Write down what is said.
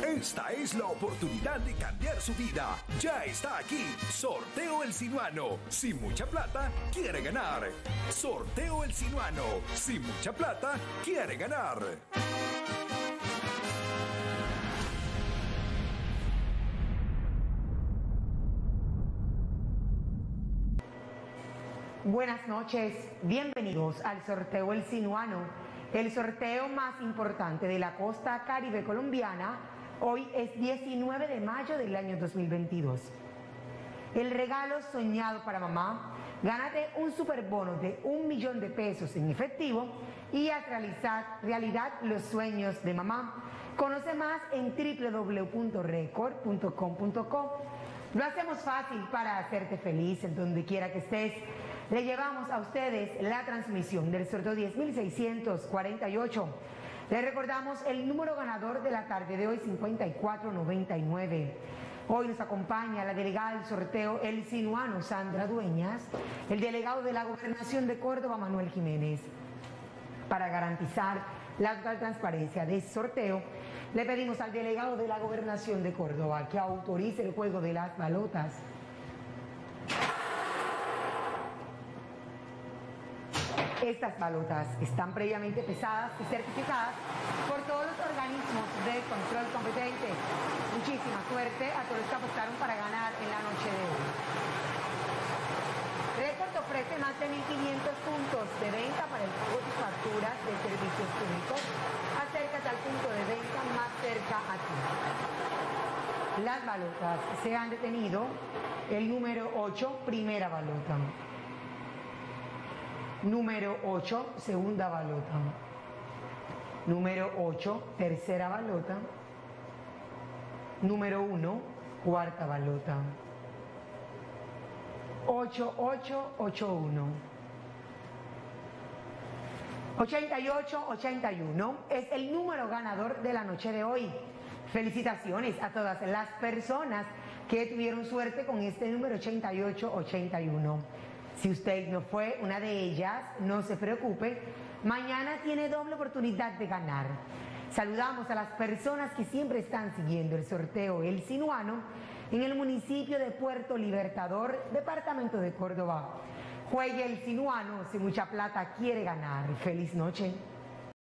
Esta es la oportunidad de cambiar su vida. Ya está aquí. Sorteo El Sinuano. Sin mucha plata, quiere ganar. Sorteo El Sinuano. Sin mucha plata, quiere ganar. Buenas noches, bienvenidos al sorteo El Sinuano, el sorteo más importante de la costa caribe colombiana. Hoy es 19 de mayo del año 2022. El regalo soñado para mamá: gánate un superbono de 1 millón de pesos en efectivo y haz realidad los sueños de mamá. Conoce más en www.record.com.co. Lo hacemos fácil para hacerte feliz en donde quiera que estés. Le llevamos a ustedes la transmisión del sorteo 10.648. Le recordamos el número ganador de la tarde de hoy, 5499. Hoy nos acompaña la delegada del sorteo El Sinuano, Sandra Dueñas, el delegado de la Gobernación de Córdoba, Manuel Jiménez. Para garantizar la total transparencia de este sorteo, le pedimos al delegado de la Gobernación de Córdoba que autorice el juego de las balotas. Estas balotas están previamente pesadas y certificadas por todos los organismos de control competentes. Muchísima suerte a todos los que apostaron para ganar en la noche de hoy. Record ofrece más de 1.500 puntos de venta para el pago de facturas de servicios públicos. Acércate al punto de venta más cerca a ti. Las balotas se han detenido. El número 8, primera balota. Número 8, segunda balota. Número 8, tercera balota. Número 1, cuarta balota. 8881. 8881 es el número ganador de la noche de hoy. Felicitaciones a todas las personas que tuvieron suerte con este número 8881. Si usted no fue una de ellas, no se preocupe, mañana tiene doble oportunidad de ganar. Saludamos a las personas que siempre están siguiendo el sorteo El Sinuano en el municipio de Puerto Libertador, departamento de Córdoba. Juegue El Sinuano, si mucha plata quiere ganar. Feliz noche.